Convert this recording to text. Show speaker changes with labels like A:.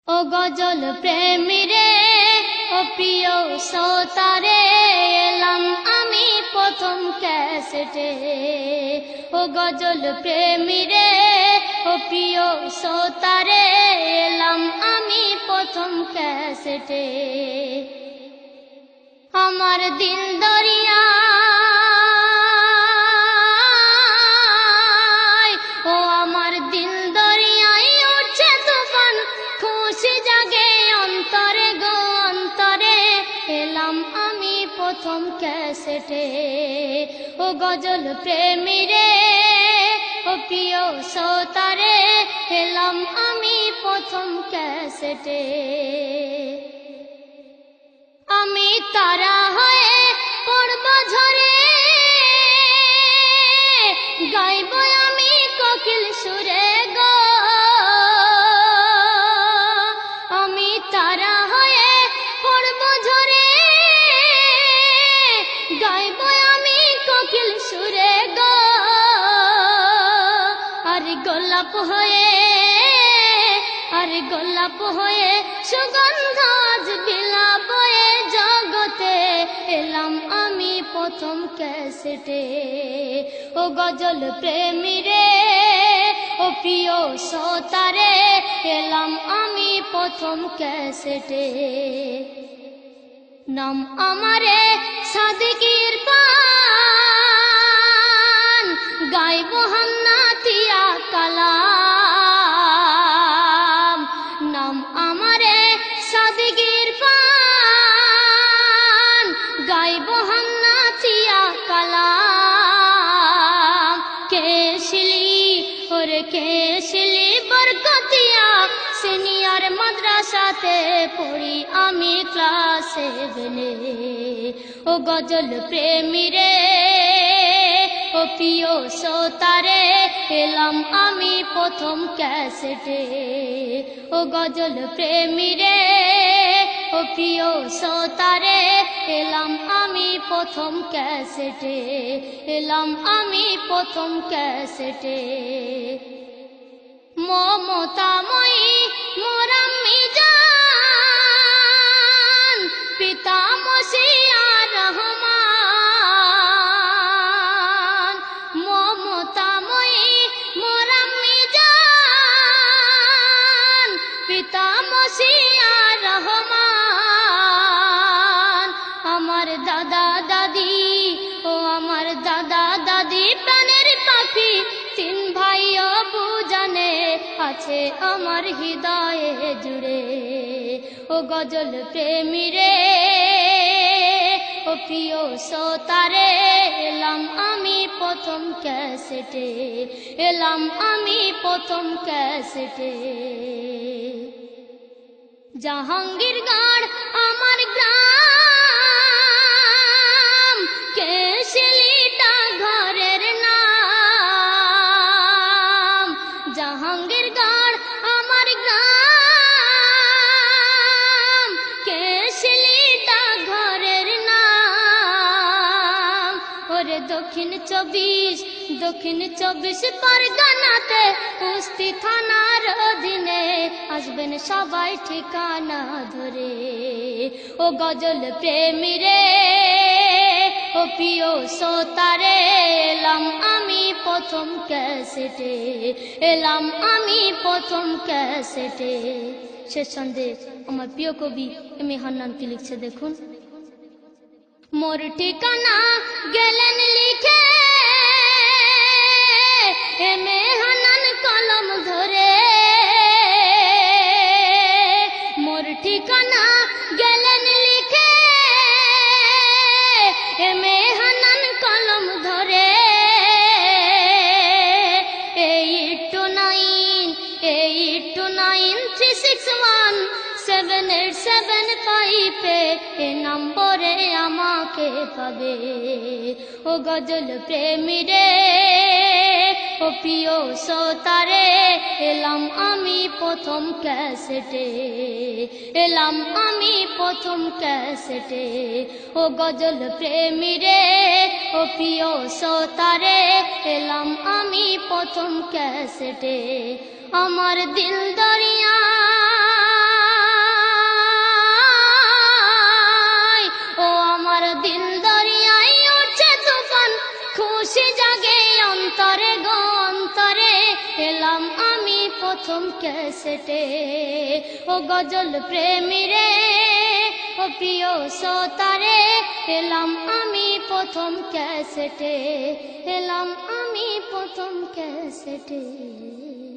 A: ও গজল প্রেমী রে, ও প্রিয় শ্রোতারে, এলাম আমি প্রথম ক্যাসেটে। ও গজল প্রেমী রে, ও প্রিয় শ্রোতারে, এলাম আমি প্রথম ক্যাসেটে। আমার দিল দরিয়া, ও আমার দিল দরিয়ায় উঠছে তুফান, খুশি জাগে অন্তরে গো অন্তরে, এলাম আমি প্রথম ক্যাসেটে। ও গজল প্রেমী রে, ও প্রিয় শ্রোতারে, এলাম আমি প্রথম ক্যাসেটে। আমি তারা হয়ে পড়ব ঝরে, গাইব আমি কোকিল সুরে গো। আমি তারা হয়ে পড়ব ঝরে, গাইব আমি কোকিল সুরে গো। আর গোলাপ হয়ে, আর গোলাপ হয়ে সুগন্ধ আজ বিলাপ হয়ে জগতে, এলাম আমি প্রথম ক্যাসেটে। ও গজল প্রেমী রে, ও প্রিয় শ্রোতারে, এলাম আমি প্রথম ক্যাসেটে। নাম আমারে সাদিকির পান, গাইব হান্নাতিয়া কালাম। নাম আমারে সাদিকির পান, গাইব হান্নাতিয়া কালাম। কেশলি ওরে কেশলি বরকতিয়া, সিনিয়র মাদ্রাসাতে পড়ি আমি ক্লাস 7। ও গজল প্রেমী রে, ও প্রিয় শ্রোতারে, এলাম আমি প্রথম ক্যাসেটে। ও গজল প্রেমী রে, ও প্রিয় শ্রোতারে, এলাম আমি প্রথম ক্যাসেটে। এলাম আমি প্রথম ক্যাসেটে। মমতাময়ী মোর আম্মি জান, পিতা মসিয়ার রহমান। মমতাময়ী মোর আম্মি জান, পিতা মসিয়ার রহমান। আমার দাদা দাদি, ও আমার দাদা দাদি প্রাণের পাখি, 3 ভাই বুজানে আছে আমার হৃদয়ে জুড়ে। ও গজল প্রেমী রে, ও প্রিয় শ্রোতারে, এলাম আমি প্রথম ক্যাসেটে। এলাম আমি প্রথম ক্যাসেটে। জাহাঙ্গীরগড় আমার গ্রাম, কেশলিটা ঘরের নাম। জাহাঙ্গীরগড় আমার গ্রাম, কেশলিটা ঘরের নাম। ওরে দক্ষিণ 24 পরগনাতে, কুস্তি থানার অধীনে, আসবেন সবাই ঠিকানা ধরে। ও গজল প্রেমী রে, ও প্রিয় শ্রোতারে, এলাম আমি প্রথম ক্যাসেটে। এলাম আমি প্রথম ক্যাসেটে। শেষ সন্দেশ আমার প্রিয় কবি এম এ হান্নান কি লিখছে দেখুন। মোর ঠিকানা গেলেন লিখে, এম এ হান্নান কলম ধরে। মোর ঠিকানা গেলেন লিখে, এম এ হান্নান কলম ধরে। 8293617875 এ নম্বরে আমাকে পাবে। ও গজল প্রেমী রে, ও প্রিয় শ্রোতারে, এলাম আমি প্রথম ক্যাসেটে। এলাম আমি প্রথম ক্যাসেটে। ও গজল প্রেমী রে, ও প্রিয় শ্রোতারে, এলাম আমি প্রথম ক্যাসেটে। আমার দিল দরিয়া, অন্তরে গো অন্তরে এলাম আমি প্রথম ক্যাসেটে। ও গজল প্রেমী রে ও প্রিয় শ্রোতারে এলাম আমি প্রথম ক্যাসেটে, এলাম আমি প্রথম ক্যাসেটে।